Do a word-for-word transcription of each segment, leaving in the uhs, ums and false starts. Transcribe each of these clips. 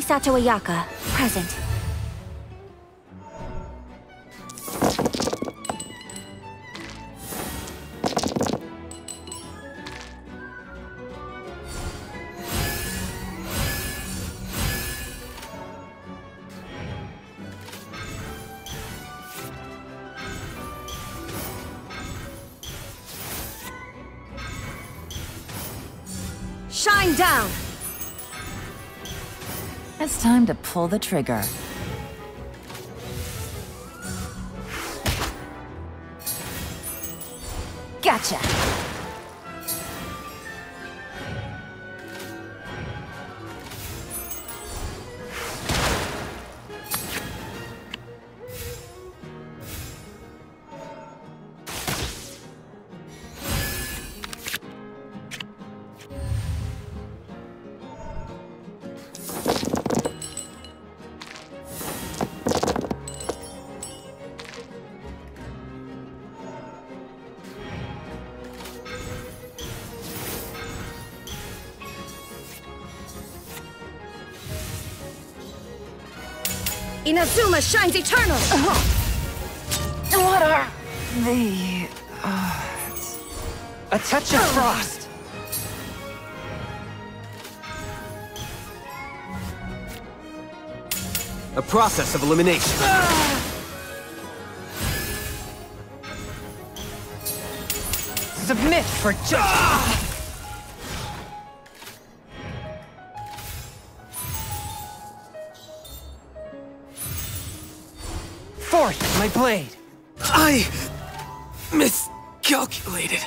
Misato Ayaka, present. Shine down! It's time to pull the trigger. Gotcha! Inazuma shines eternal! Uh-huh. What are the odds? A touch of frost! A process of elimination. Submit for justice! Forth my blade! I miscalculated.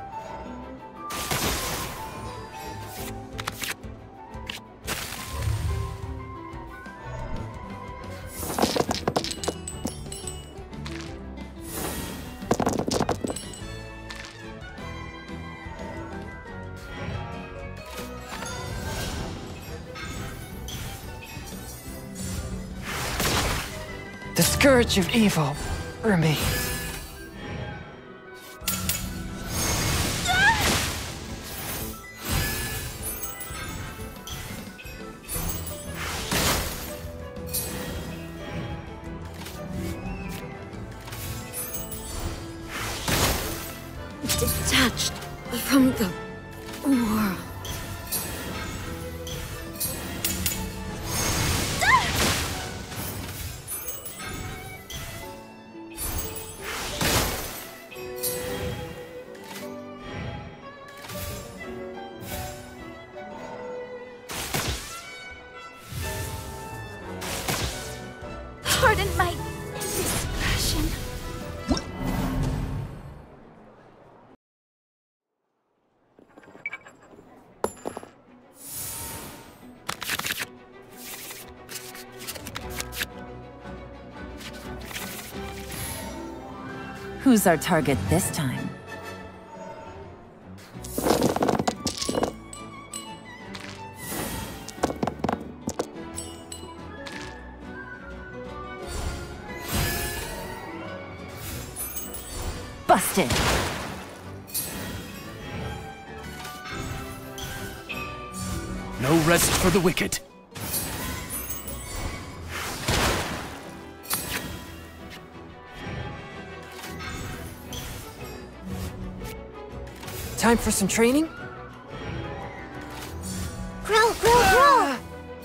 The scourge of evil remains. Detached from the world. Pardon my indiscretion. Who's our target this time? Busted! No rest for the wicked. Time for some training? Growl, growl, growl!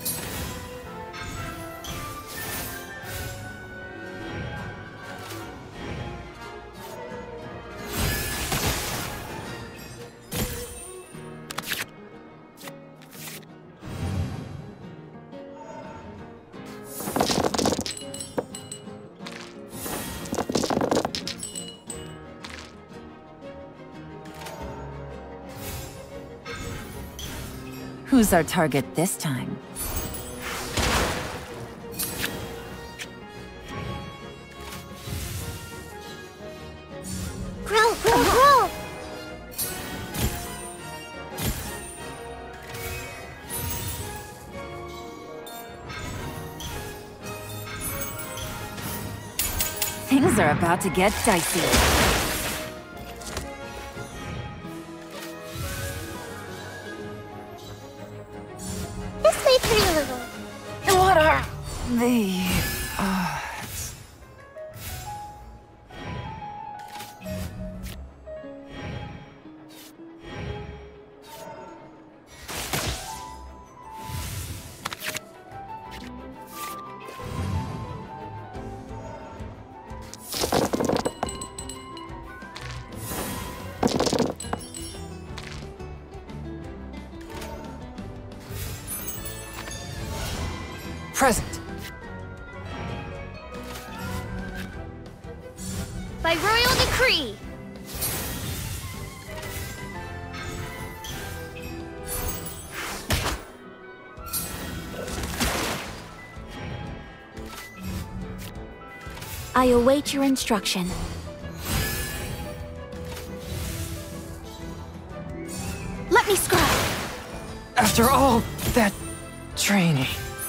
Who's our target this time? Growl, growl, growl! Things are about to get dicey. This may hurt a little. the... Uh, it's- Present. By royal decree. I await your instruction. Let me scribe. After all that training.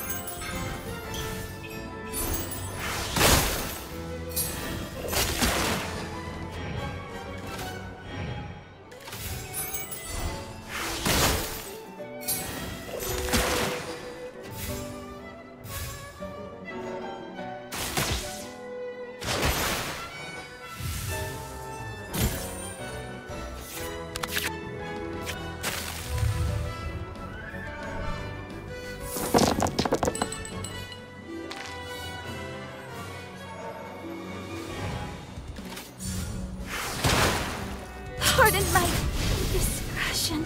Pardon my indiscretion.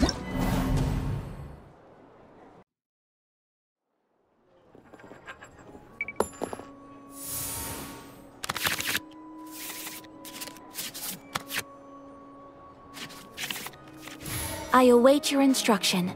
I await your instruction.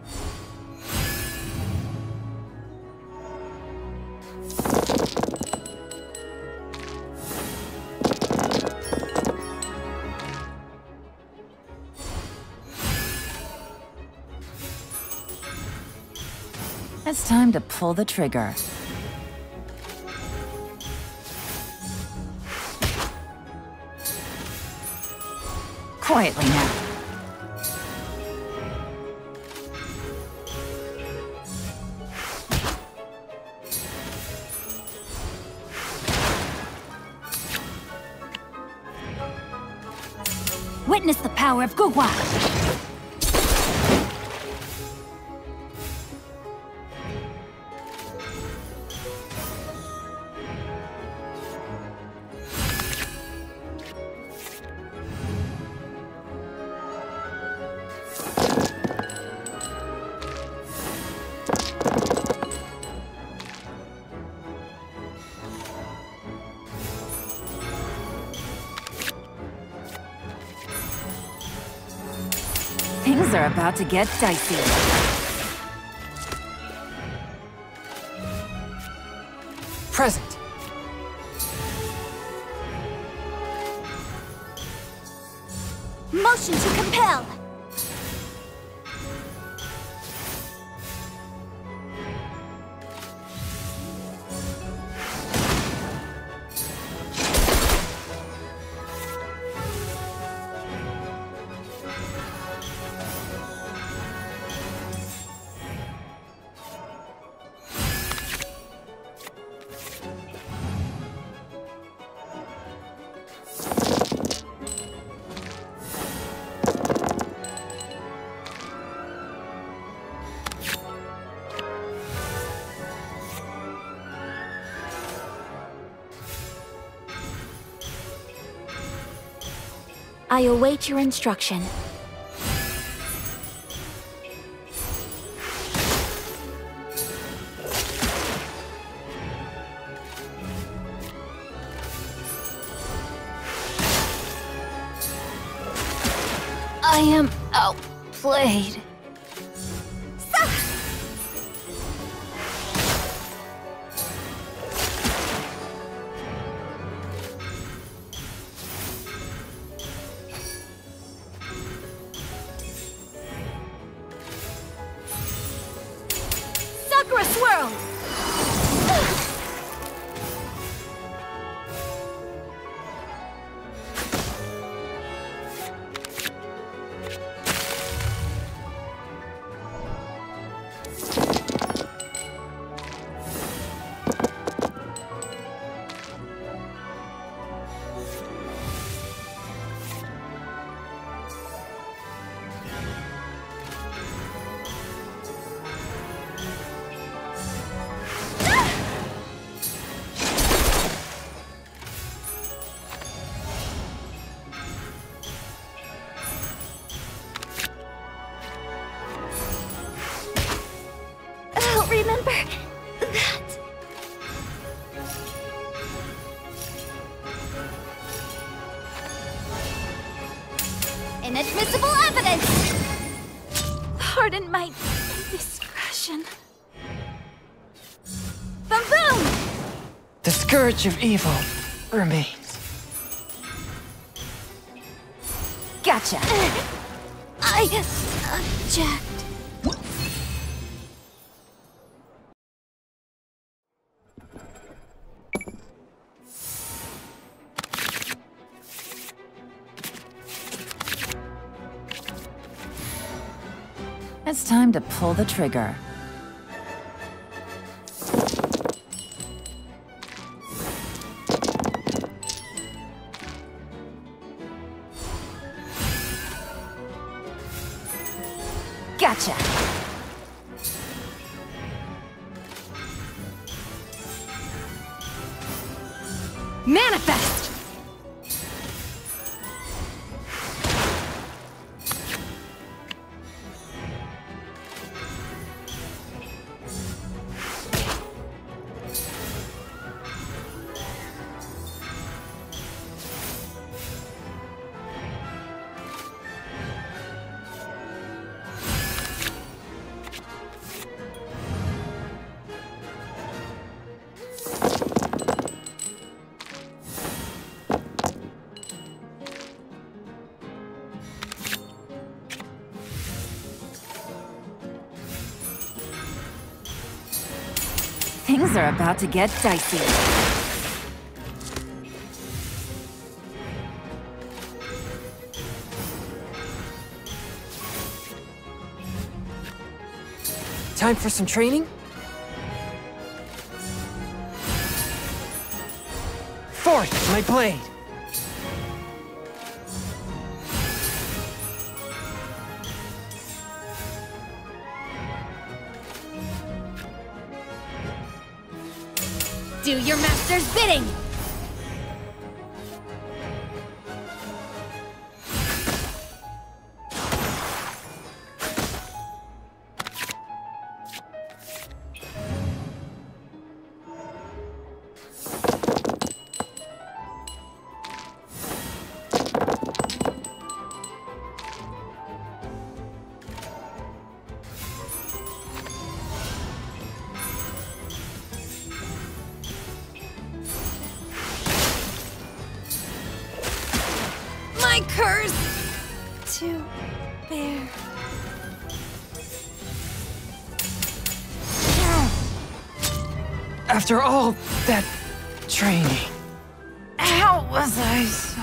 It's time to pull the trigger. Quietly now. Witness the power of Gugwa. Things are about to get dicey. Present. Motion to compel. I await your instruction. I am outplayed. Sakura Swirl! Inadmissible evidence! Pardon my indiscretion. Boom boom! The scourge of evil remains. Gotcha! I object. It's time to pull the trigger. Gotcha! Manifest! Things are about to get dicey. Time for some training? Forth, my blade! Do your master's bidding! My curse to bear. After all that training, How was I so...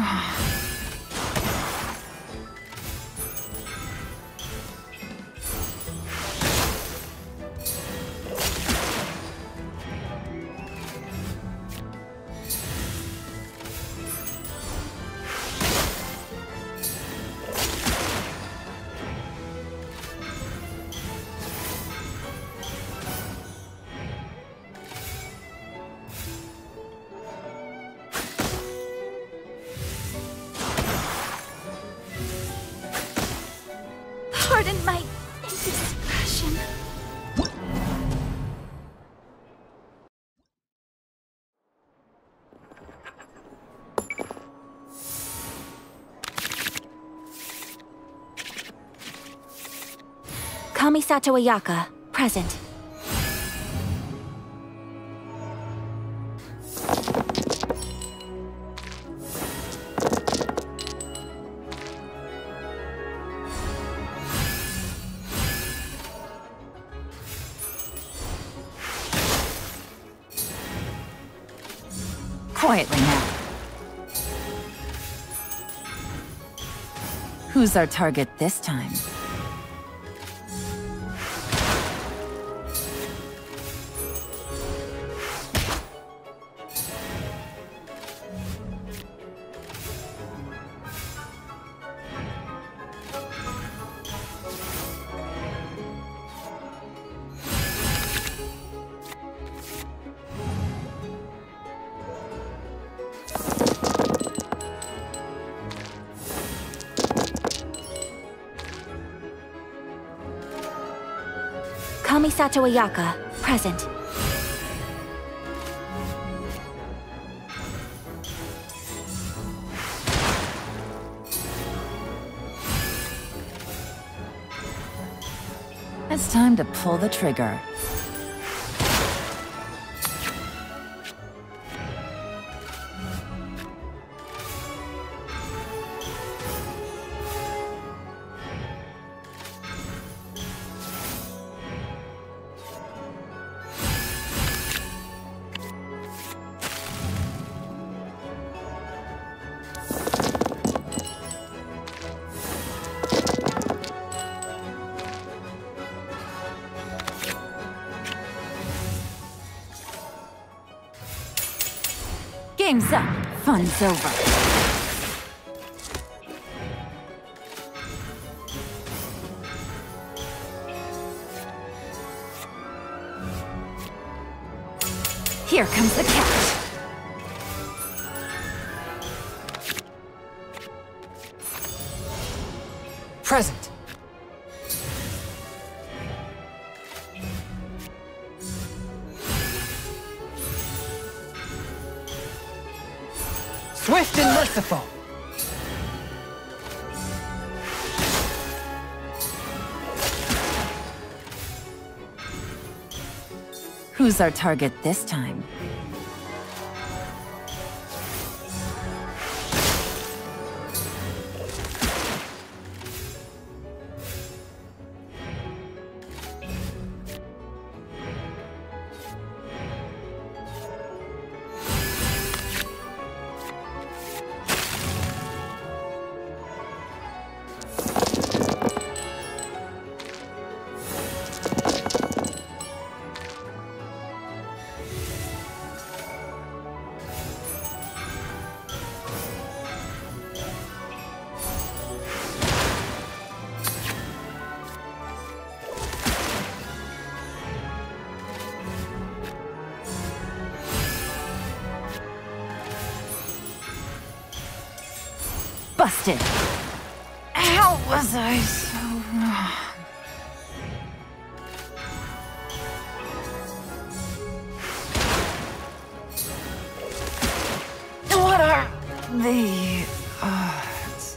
Pardon my indiscretion. Kamisato Ayaka, present. Quietly now. Who's our target this time? Kamisato Ayaka, present. it's time to pull the trigger. Game's up. Fun's over. Here comes the catch. Present. Swift and merciful. Who's our target this time? Busted. How was I so wrong? What are the odds?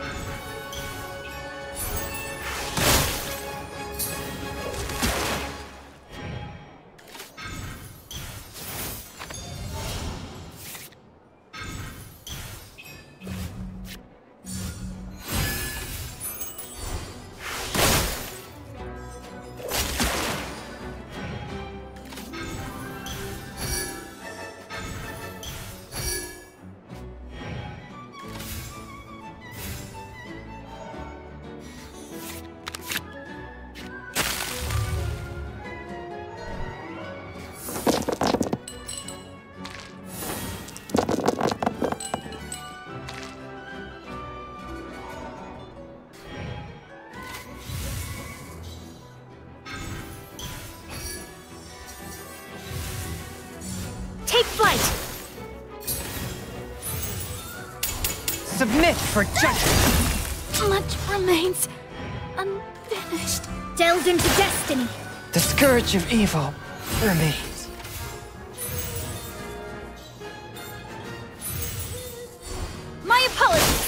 Take flight! Submit for judgment. Much remains unfinished. Delved into destiny. The scourge of evil remains. My apologies!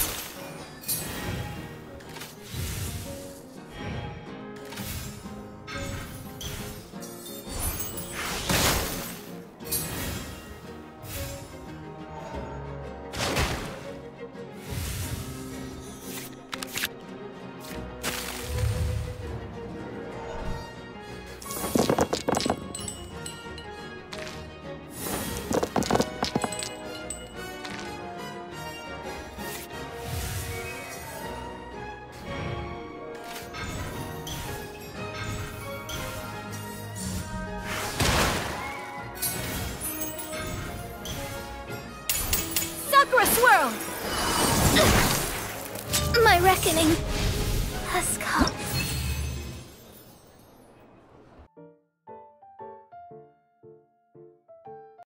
Sakura Swirl! My reckoning has come.